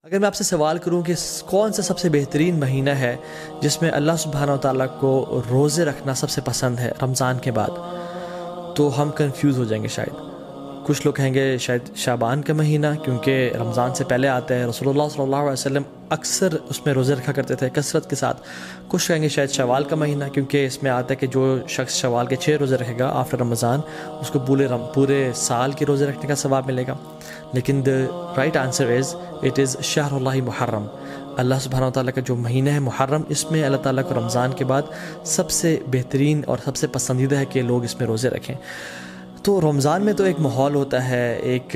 اگر میں آپ سے سوال کروں کہ کون سا سب سے بہترین مہینہ ہے جس میں اللہ سبحانہ و تعالیٰ کو روزے رکھنا سب سے پسند ہے رمضان کے بعد، تو ہم کنفیوز ہو جائیں گے شاید۔ کچھ لوگ کہیں گے شاید شعبان کا مہینہ، کیونکہ رمضان سے پہلے آتا ہے، رسول اللہ صلی اللہ علیہ وسلم اکثر اس میں روزے رکھا کرتے تھے کثرت کے ساتھ۔ کچھ کہیں گے شاید شوال کا مہینہ، کیونکہ اس میں آتا ہے کہ جو شخص شوال کے 6 روزے رکھے گا آفٹر رمضان، اس کو پورے سال کے روزے رکھنے کا ثواب ملے گا۔ لیکن the right answer is it is شہر اللہ محرم، اللہ سبحانہ وتعالیٰ کا جو مہینہ ہے محرم، اس میں اللہ تعالیٰ کو رمضان کے بعد سب سے بہترین اور سب سے پسندیدہ ہے کہ لوگ اس میں روزے رکھیں۔ تو رمضان میں تو ایک ماحول ہوتا ہے، ایک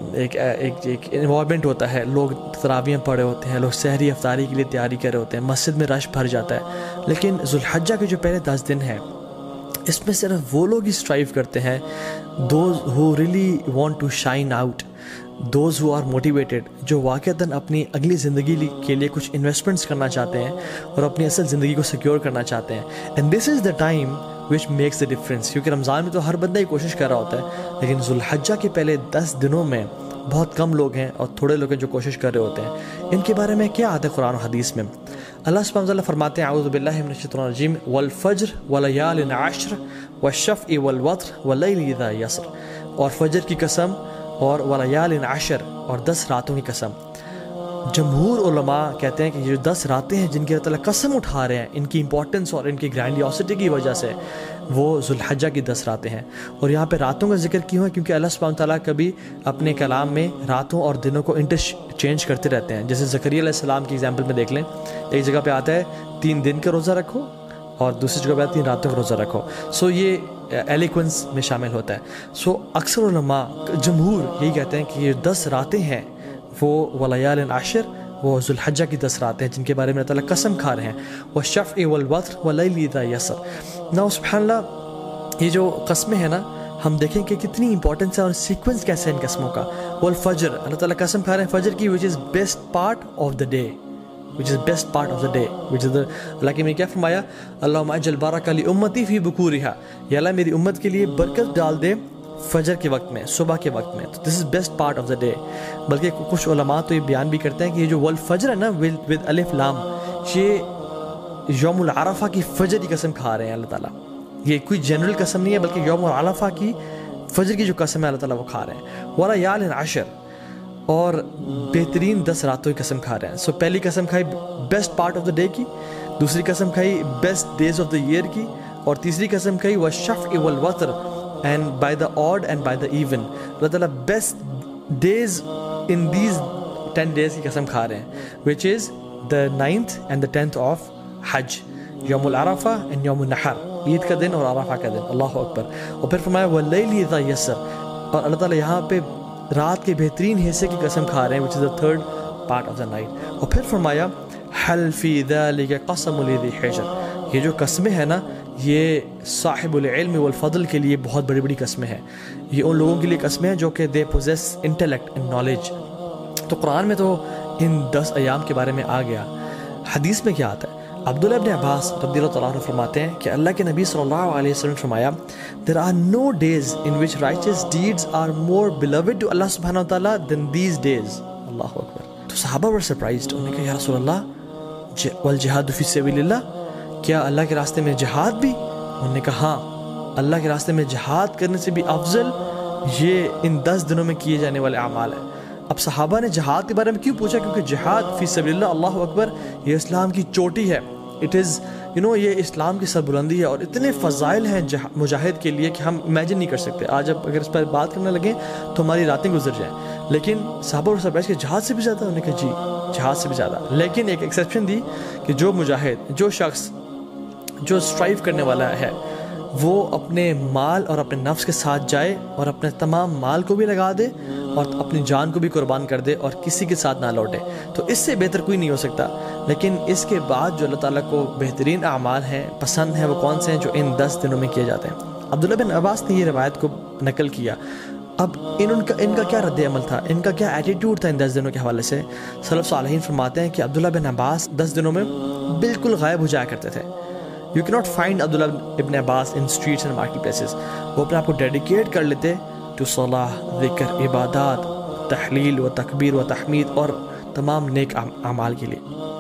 انوائرمنٹ ہوتا ہے، لوگ تراویح پڑھے ہوتے ہیں، لوگ سحری افطاری کے لیے تیاری کر رہے ہوتے ہیں، مسجد میں رش بھر جاتا ہے۔ لیکن ذوالحجہ کے جو پہلے 10 دن ہیں، اس میں صرف وہ لوگ ہی اسٹرائیو کرتے ہیں، those who really want to shine out، those who are motivated، جو واقعتاً اپنی اگلی زندگی کے لیے کچھ انویسٹمنٹس کرنا چاہتے ہیں اور اپنی اصل زندگی کو سیکیور کرنا چاہتے ہیں۔ And this is the time which makes the difference، کیونکہ رمضان میں تو ہر بندہ ہی کوشش کر رہا ہوتا ہے، لیکن ذوالحجہ کے پہلے 10 دنوں میں بہت کم لوگ ہیں اور تھوڑے لوگ ہیں جو کوشش کر رہے ہوتے ہیں۔ ان کے بارے میں کیا آتا ہے قرآن و حدیث میں؟ اللہ سبحانہ وتعالیٰ فرماتے ہیں اعوذ باللہ من الشیطان الرجیم والفجر ولیال عشر والشفع والوتر واللیل اذا یسر، اور فجر کی قسم اور ولیال عشر اور 10 راتوں کی قسم۔ جمہور علماء کہتے ہیں کہ یہ جو 10 راتیں ہیں جن کی اللہ تعالیٰ قسم اٹھا رہے ہیں، ان کی امپورٹنس اور ان کی گرینڈیوسٹی کی وجہ سے، وہ ذوالحجہ کی 10 راتیں ہیں۔ اور یہاں پہ راتوں کا ذکر کیوں ہے؟ کیونکہ اللہ سبحانہ تعالیٰ کبھی اپنے کلام میں راتوں اور دنوں کو انٹرچینج کرتے رہتے ہیں۔ جیسے زکریا علیہ السلام کی ایگزامپل میں دیکھ لیں، ایک جگہ پہ آتا ہے 3 دن کا روزہ رکھو اور دوسری جگہ پہ 3 راتوں کا روزہ رکھو۔ سو یہ ایلیکوینس میں شامل ہوتا ہے۔ سو اکثر علماء جمہور یہی کہتے ہیں کہ یہ 10 راتیں ہیں وہ ولیال عشر، وہ ذوالحجہ کی 10 راتیں ہیں جن کے بارے میں اللہ تعالیٰ قسم کھا رہے ہیں، والشفع والوتر واللیل اذا یسر۔ نا سبحان اللہ، یہ جو قسمیں ہیں نا، ہم دیکھیں کہ کتنی امپورٹنس ہے اور سیکوینس کیسے ہے ان قسموں کا۔ والفجر، اللہ تعالیٰ قسم کھا رہے ہیں فجر کی، which is best part of the day، اللہ کے میں کیا فرمایا؟ اللہم اجعل بارک لامتی فی بکورہا، یا اللہ میری امت کے لیے برکت ڈال دے فجر کے وقت میں، صبح کے وقت میں۔ تو this is best part of the day. بلکہ کچھ علماء تو یہ بیان بھی کرتے ہیں کہ یہ جو والفجر ہے نا ود الف لام، یہ یوم العرفہ کی فجر کی قسم کھا رہے ہیں اللہ تعالیٰ۔ یہ کوئی جنرل قسم نہیں ہے، بلکہ یوم العرفہ کی فجر کی جو قسم ہے اللہ تعالیٰ وہ کھا رہے ہیں۔ ولیال عشر، اور بہترین 10 راتوں کی قسم کھا رہے ہیں۔ سو پہلی قسم کھائی best part of the day کی، دوسری قسم کھائی best days of the year کی، اور تیسری قسم کھائی والشفع والوتر، and by the odd and by the even۔ اللہ تعالیٰ best days in these 10 days کی قسم کھا رہے ہیں، which is the 9th and the 10th of حج، یوم العرفہ and یوم النحر، عید کا دن اور عرفہ کا دن۔ اللہ اکبر۔ اور پھر فرمایا واللیل اذا یسر، اور اللہ تعالیٰ یہاں پہ رات کے بہترین حصے کی قسم کھا رہے ہیں، which is the 3rd part of the night۔ اور پھر فرمایا حل فی ذلک قسم لذی حجر، یہ جو قسمیں ہیں نا، یہ صاحب العلم والفضل کے لیے بہت بڑی بڑی قسمیں ہیں۔ یہ ان لوگوں کے لیے قسمیں ہیں جو کہ they possess intellect and knowledge. تو قرآن میں تو ان 10 ایام کے بارے میں آ گیا۔ حدیث میں کیا آتا ہے؟ عبداللہ ابن عباس رضی اللہ تعالیٰ عنہ فرماتے ہیں کہ اللہ کے نبی صلی اللہ علیہ وسلم نے فرمایا there are no days in which righteous deeds are more beloved to Allah subhanahu wa ta'ala than these days۔ اللہ اکبر۔ تو صحابہ were surprised، انہوں نے کہا یا رسول اللہ والجہاد فی سبیل اللہ، کیا اللہ کے راستے میں جہاد بھی؟ انہوں نے کہا ہاں، اللہ کے راستے میں جہاد کرنے سے بھی افضل یہ ان 10 دنوں میں کیے جانے والے اعمال ہیں۔ اب صحابہ نے جہاد کے بارے میں کیوں پوچھا؟ کیونکہ جہاد فی سبیل اللہ، اللہ اکبر، یہ اسلام کی چوٹی ہے۔ اٹ از یہ اسلام کی سربلندی ہے، اور اتنے فضائل ہیں مجاہد کے لیے کہ ہم امیجن نہیں کر سکتے۔ آج اب اگر اس پر بات کرنے لگیں تو ہماری راتیں گزر جائیں۔ لیکن صحابہ اور سرپرائز کہ جہاد سے بھی زیادہ؟ انہوں نے کہا جی جہاد سے بھی زیادہ، لیکن ایک ایکسیپشن دی کہ جو مجاہد، جو شخص جو اسٹرائیو کرنے والا ہے، وہ اپنے مال اور اپنے نفس کے ساتھ جائے اور اپنے تمام مال کو بھی لگا دے اور اپنی جان کو بھی قربان کر دے اور کسی کے ساتھ نہ لوٹے، تو اس سے بہتر کوئی نہیں ہو سکتا۔ لیکن اس کے بعد جو اللہ تعالیٰ کو بہترین اعمال ہیں، پسند ہیں، وہ کون سے ہیں؟ جو ان 10 دنوں میں کیے جاتے ہیں۔ عبداللہ بن عباس نے یہ روایت کو نقل کیا۔ اب ان کا کیا رد عمل تھا، ان کا کیا ایٹیٹیوڈ تھا ان 10 دنوں کے حوالے سے؟ سلف صالحین فرماتے ہیں کہ عبداللہ بن عباس 10 دنوں میں بالکل غائب ہو جایا کرتے تھے۔ You cannot find عبداللہ ابن عباس in streets and market places۔ وہ اپنے آپ کو ڈیڈیکیٹ کر لیتے to صلاح، ذکر، عبادات، تحلیل و تکبیر و تحمید اور تمام نیک اعمال کے لیے.